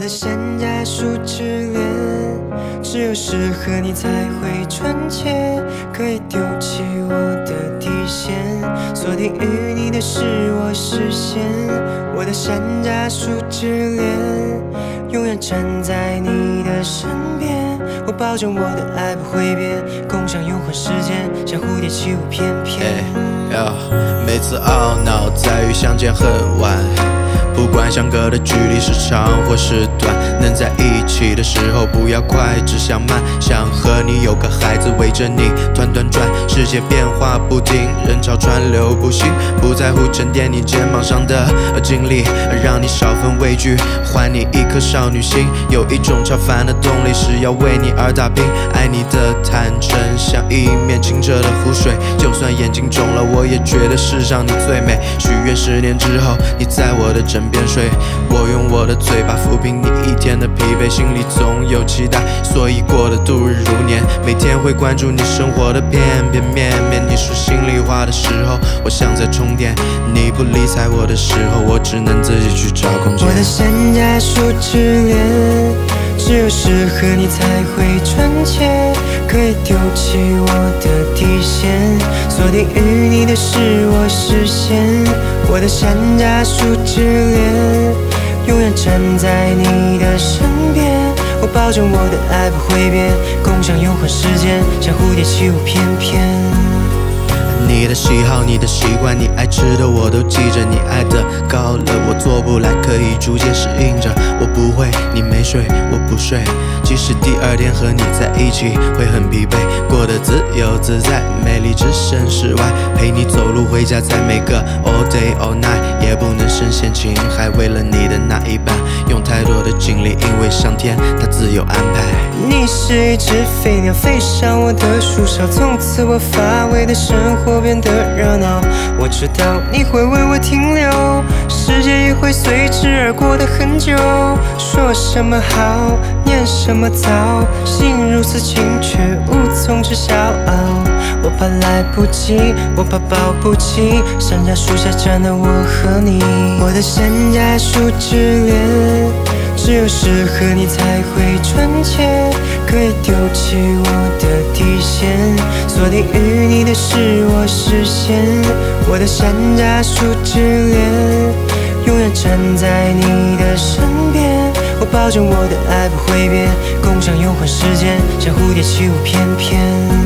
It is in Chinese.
的山楂树之恋，只有适合你才会纯洁，可以丢弃我的底线，锁定于你的是我视线。我的山楂树之恋，永远站在你的身边，我保证我的爱不会变，共享永恒时间，像蝴蝶起舞翩翩。 每次懊恼在于相见恨晚，不管相隔的距离是长或是短，能在一起的时候不要快，只想慢，想和你有个孩子围着你团团转，世界变化不停，人潮川流不息，不在乎沉淀你肩膀上的经历，让你少分畏惧，还你一颗少女心。有一种超凡的动力是要为你而打拼，爱你的坦诚像一面清澈的湖水，就算眼睛肿了我也觉得世上你最美。许愿10年之后你在我的枕边睡，我用我的嘴巴抚平你一天的疲惫，心里总有期待，所以过得度日如年，每天会关注你生活的片片面面。你说心里话的时候我像在充电，你不理睬我的时候我只能自己去找空间。 我的山楂树之恋，只有适合你才会纯洁，可以丢弃我的底线，锁定于你的是我视线。我的山楂树之恋，永远站在你的身边，我保证我的爱不会变，共享永恒时间，像蝴蝶起舞翩翩。 你的喜好，你的习惯，你爱吃的我都记着，你爱的高了我做不来，可以逐渐适应着。我不会，你没睡，我不睡，即使第二天和你在一起会很疲惫，过得自由自在，美丽置身事外，陪你走路回家，在每个 all day all night， 也不能深陷情海，为了你的那一半，用太多的精力，因为上天他自有安排。 你是一只飞鸟，飞上我的树梢，从此我乏味的生活变得热闹。我知道你会为我停留，世界也会随之而过得很久。说什么好，念什么糟，心如此轻却无从知晓。我怕来不及，我怕抱不起，山楂树下站的我和你。我的山楂树之恋，只有适合你才会纯洁，可以丢弃我的底线，锁定于你的是我视线。我的山楂树之恋，永远站在你的身边，我保证我的爱不会变，共享永恒时间，像蝴蝶起舞翩翩。